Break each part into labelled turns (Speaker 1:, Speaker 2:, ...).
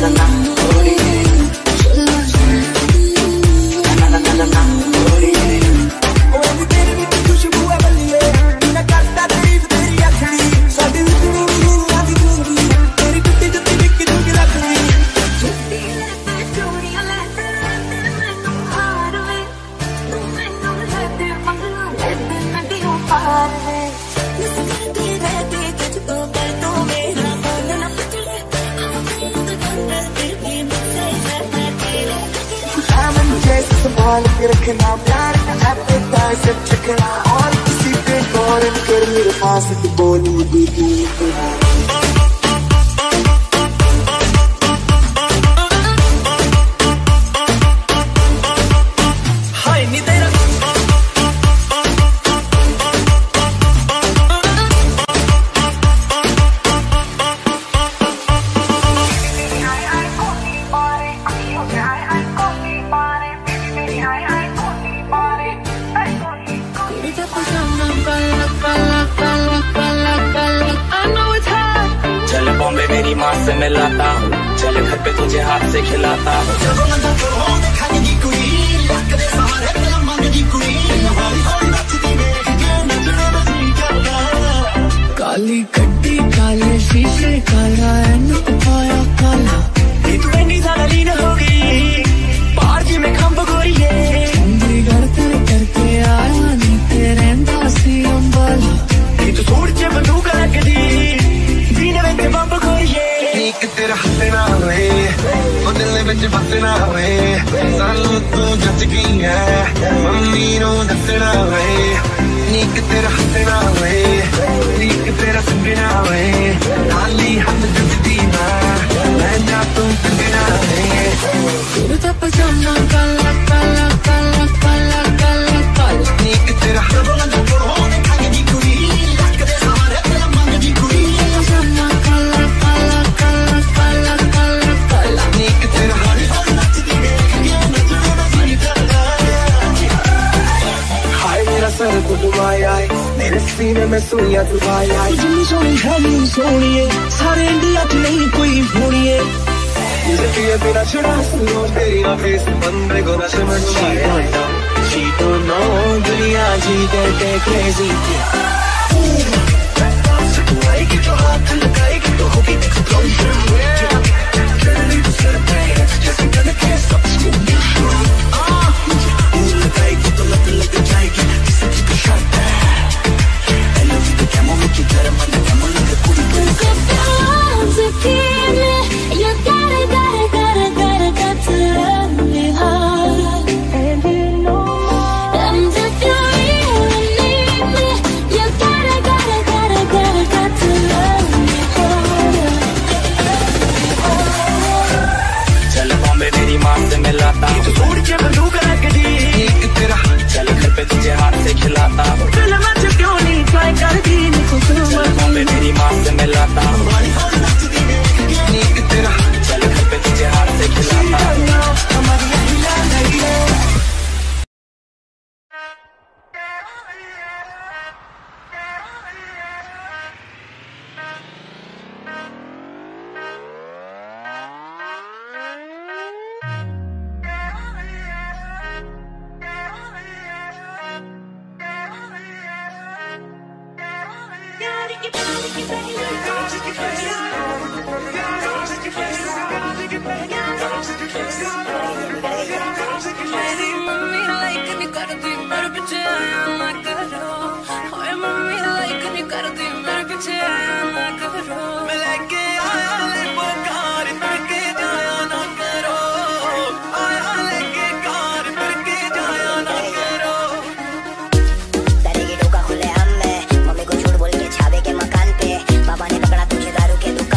Speaker 1: संभाल के रखना प्यार का एपेटाइजर चखना और किसी पे गौर कर मेरे पास तो बोली दीदी।
Speaker 2: मेरी माँ से मिलाता हूँ, चल घर पे तुझे हाथ से खिलाता हूँ।
Speaker 1: काली गड्डी काले शीशे काला एनक पाया काला
Speaker 2: तू इतनी ज्यादा लीन हो गई बाहर जी में खंभ गोरी है
Speaker 1: करते करके आया नी तेरे दासी अंबाला
Speaker 2: तू सूट च बंदूक रख दी सीने में बंब गोरी है
Speaker 3: नीक तेरा हंसना वे ओ दिल विच बसना वे सानू तू जच गई है मम्मी नू दसना वे नीक तेरा हंसना वे नीक तेरा संगना वे नाली हथ जचदी मैं ना तू संगना वे
Speaker 1: तेरा पजामा काला काला काला काला काला काला
Speaker 3: नीक तेरा मेरे सीने में सुइयां चुभाया
Speaker 2: इतनी सोनी है नी सोनिए सारे इंडिया च नहीं कोई होनिए
Speaker 3: जिंदगी बिना छुड़ा सुनो तेरी फेस बंदे को नशे में डुबाया
Speaker 2: She don't know दुनिया जी करते crazy
Speaker 3: तू आएगी तो हाथ लगाएगी तो होगी explosion चलेगी तो सर पे जैसे गन के सब लगाएगी तो लग जाएगी किसी की शर्ट है I love you तो क्या मोमेंट की तरह मन क्या मोमेंट का पूरी
Speaker 4: You got to love me hard. And you know and if you really need me, you gotta to love me hard.
Speaker 2: चल बॉम्बे मेरी माँ से मिलाता हूँ, तू सूट च बंदूक रख दी चल घर पे तुझे हाथ से खिलाता हूँ, फिल्म च क्यों नहीं ट्राई कर दी चल बॉम्बे मेरी माँ से मिलाता हूँ, चल घर पे तुझे हाथ से खिलाता हूँ।
Speaker 4: मम्मी को झूठ बोल के छावे के मकान पे पापा ने पकड़ा तुझे दारू के दुकान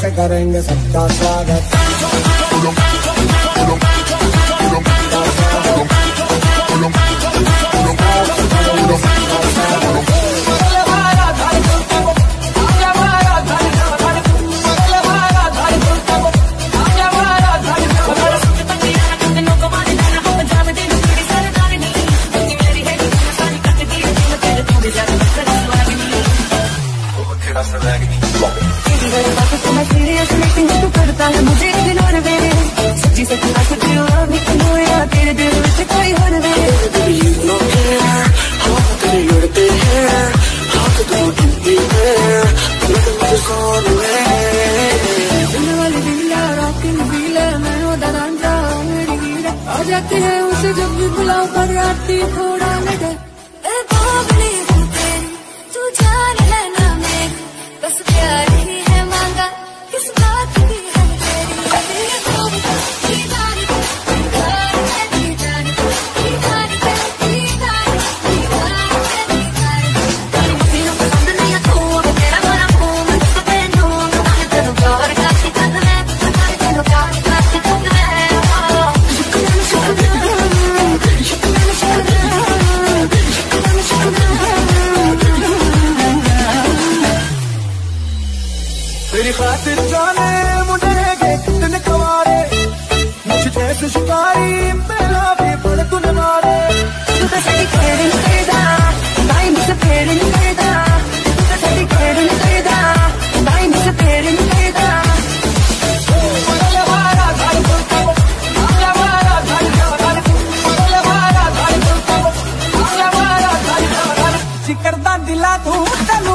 Speaker 1: से करेंगे सबका स्वागत। मुझे इग्नोर मेरे सच्ची सच्ची बात दियो मैं क्यों यार तेरे दिल में कोई हो ना तेरे नो है हाथ तेरे उड़ते हैं हाथ तो गिनती है तुम मुझे कौन है दिल वाली दिला रॉकिंग दिल मैं वो दांजा मेरी हीरा आ जाती है उसे जब भी बुलाओ पर राती थोड़ा लगे ए बाबली हूँ तेरी तू जान लेना मैं बस प्यार ही है मांगा किस बात की तेरी खातिर जाने मुझे कितने कवारे मुझे जैसे शिकारी मेरा भी बड़े तूने मारे तुझे सही खेल कैदा नहीं मुझसे फेर कैदा तुझे सही खेल कैदा नहीं मुझसे फेर कैदा जिकरदा दिला तू तनु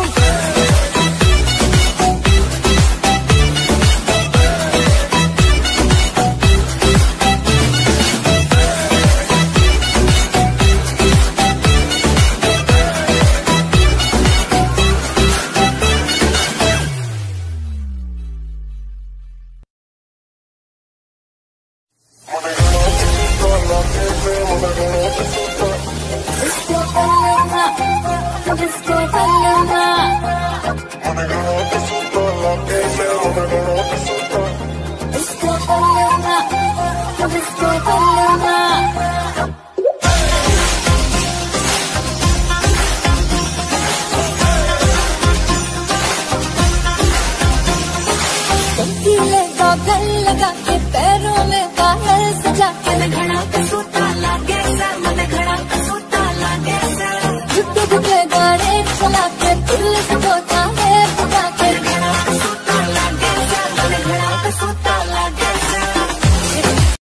Speaker 1: गल लगा के पैरों में बाहर सजा के मैं घड़ा पे सोता लागे सर मैं घड़ा पे सोता लागे सर झुके झुके गाने चला के दिल से होता है पता के घड़ा पे सोता लागे सर मैं घड़ा पे सोता